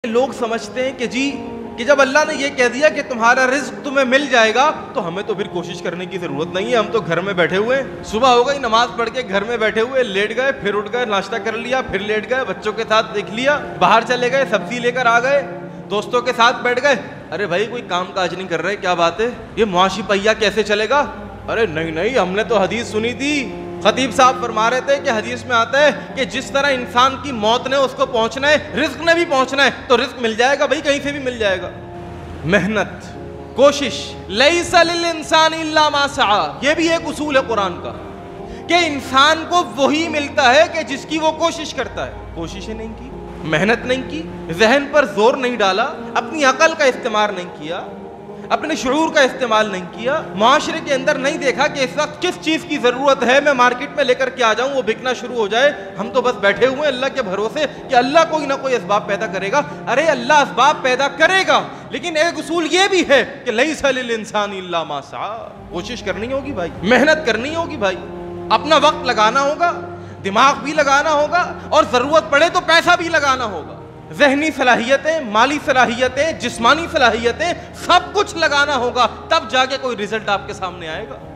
لوگ سمجھتے ہیں کہ جب اللہ نے یہ کہہ دیا کہ تمہارا رزق تمہیں مل جائے گا تو ہمیں تو پھر کوشش کرنے کی ضرورت نہیں ہے، ہم تو گھر میں بیٹھے ہوئے ہیں، صبح ہو گئی نماز پڑھ کے گھر میں بیٹھے ہوئے، لیٹ گئے پھر اٹھ گئے، ناشتہ کر لیا پھر لیٹ گئے، بچوں کے ساتھ دیکھ لیا، باہر چلے گئے سبزی لے کر آ گئے، دوستوں کے ساتھ بیٹھ گئے، ارے بھائی کوئی کام کاج نہیں کر رہے، کیا بات ہے، یہ معاشی پہیہ کیسے چلے گا؟ ارے نہیں ہم نے تو حدیث سنی تھی، خطیب صاحب فرما رہے تھے کہ حدیث میں آتا ہے کہ جس طرح انسان کی موت نے اس کو پہنچنا ہے، رزق نے بھی پہنچنا ہے، تو رزق مل جائے گا بھائی، کہیں سے بھی مل جائے گا۔ محنت، کوشش، لیس للانسان الا ما سعی، یہ بھی ایک اصول ہے قرآن کا کہ انسان کو وہی ملتا ہے کہ جس کی وہ کوشش کرتا ہے۔ کوششیں نہیں کی، محنت نہیں کی، ذہن پر زور نہیں ڈالا، اپنی عقل کا استعمال نہیں کیا، اپنے شعور کا استعمال نہیں کیا، معاشرے کے اندر نہیں دیکھا کہ اس وقت کس چیز کی ضرورت ہے، میں مارکیٹ میں لے کر کے آ جاؤں وہ بکنا شروع ہو جائے، ہم تو بس بیٹھے ہوئے ہیں اللہ کے بھروسے کہ اللہ کوئی نہ کوئی اسباب پیدا کرے گا۔ ارے اللہ اسباب پیدا کرے گا، لیکن ایک اصول یہ بھی ہے کہ لیس للانسان الا ما سعی، کوشش کرنی ہوگی بھائی، محنت کرنی ہوگی بھائی، اپنا وقت لگانا ہوگا، دماغ بھی لگانا ہوگا، اور ضرورت پڑے تو پیسہ بھی لگانا ہوگا، ذہنی صلاحیتیں، مالی صلاحیتیں، جسمانی صلاحیتیں، سب کچھ لگانا ہوگا، تب جا کے کوئی رزلٹ آپ کے سامنے آئے گا۔